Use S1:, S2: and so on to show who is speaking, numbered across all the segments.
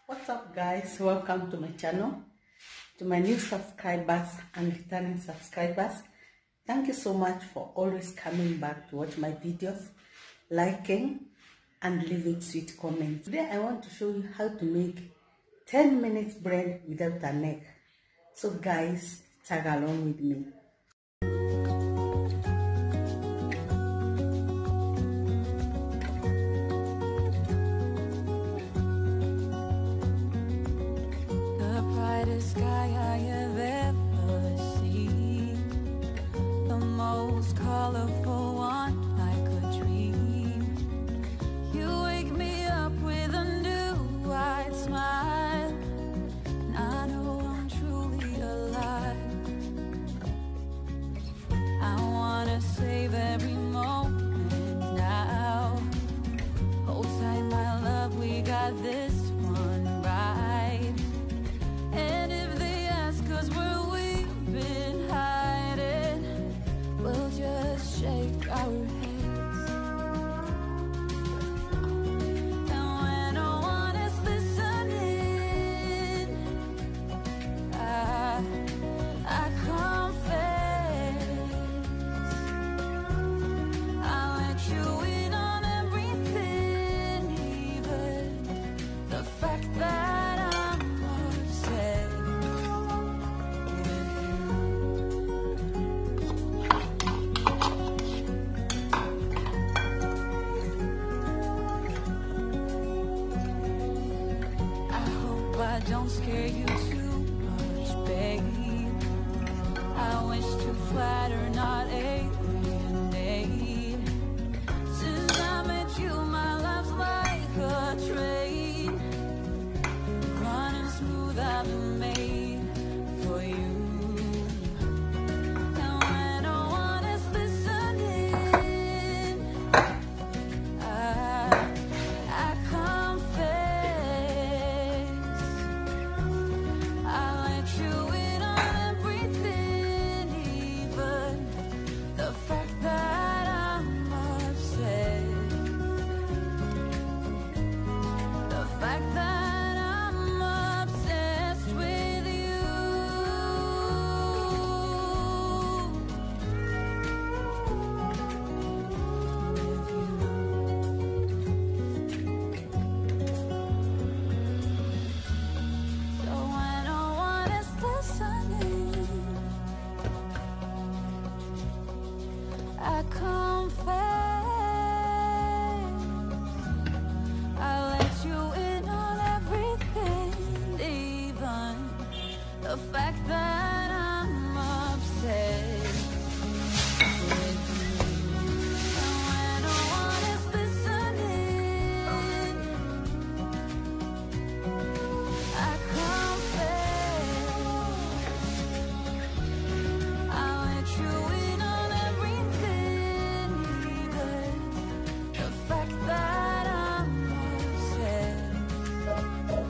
S1: What's up, guys? Welcome to my channel. To my new subscribers and returning subscribers, thank you so much for always coming back to watch my videos, liking and leaving sweet comments. Today I want to show you how to make 10 minutes bread without an egg. So guys, tag along with me.
S2: Sky I have ever seen, the most colorful one I could dream. You wake me up with a new white smile, and I know I'm truly alive. I wanna save every moment now. Hold tight, my love, we got this one right. And if they ask us where we've been hiding, we'll just shake our heads. And when no one is listening, I confess, I'll let you in on everything, even the fact that I'm upset. I don't scare you too much, babe. I wish to flatter, not alienate. Since I met you, my life's like a train, running smooth, I've been made for you. And when no one is listening, I confess, I'll let you in on everything, even the fact that I'm upset. The fact that I'm obsessed with you. So when no one is listening, I confess, I'll let you in on everything, even the fact that I'm obsessed with you. And when no one is listening, I confess, I'll let you in on everything, even the fact that I'm obsessed with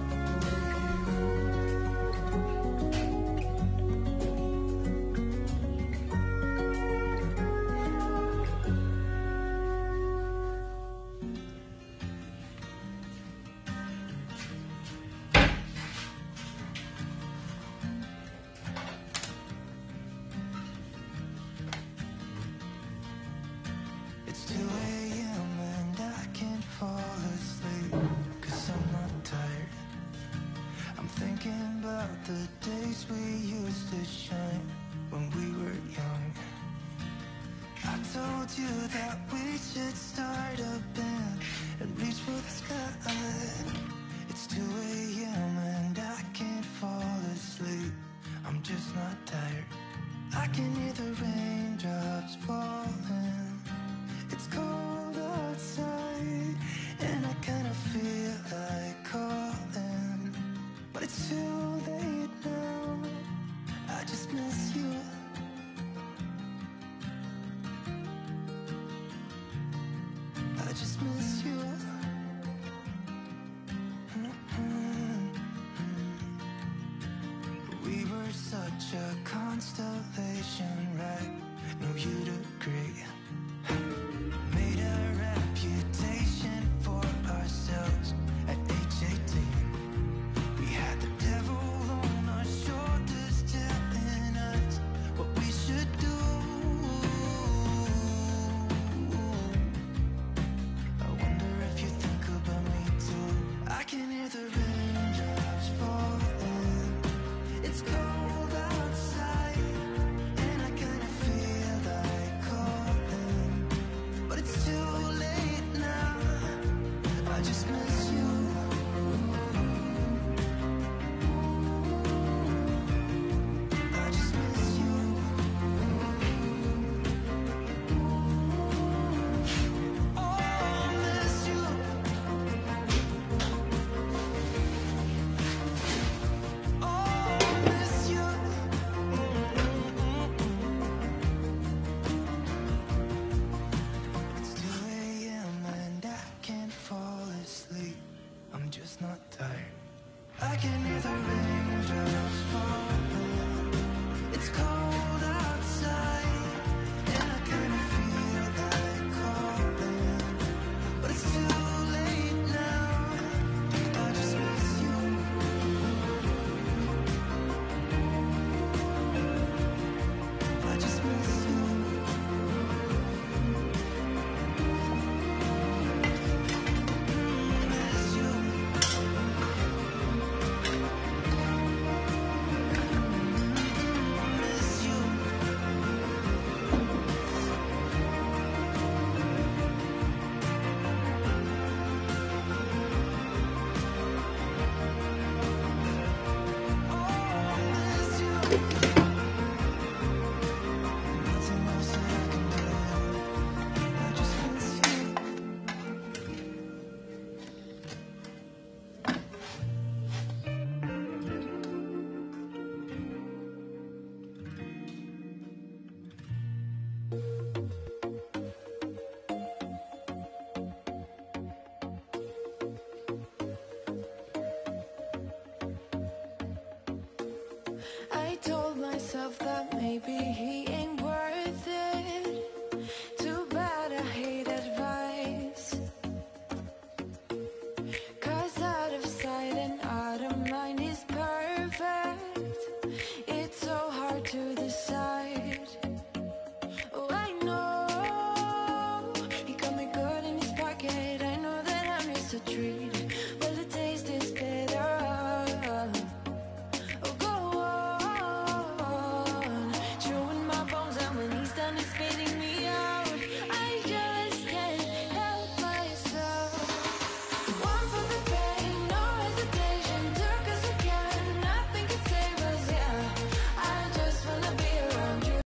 S2: It's 2 a.m. and I can't fall asleep, 'cause I'm not tired. I'm thinking about the days we used to shine when we were young. I told you that we should start a band and reach for the sky. It's 2 a.m. and I can't fall asleep. I'm just not tired. I can hear the raindrops falling. It's cold outside, and I kinda feel like calling, but it's too late now. I just miss you. I just miss you. just miss you. I just miss you. Oh, I miss you. Oh, I miss you. It's 2 a.m. and I can't fall asleep. I'm just not tired. I can hear the raindrops falling. It's cold outside, and I kinda feel like calling, but it's too late now. I just miss you. I just miss you. Miss you. Miss you. Oh, miss you. Nothing else that I can do. I just miss you. I told myself that maybe he ain't worth it. Too bad I hate advice. 'Cause out of sight and out of mind is perfect. It's so hard to decide. Oh, I know he got me good in his pocket. I know that I missed a treat.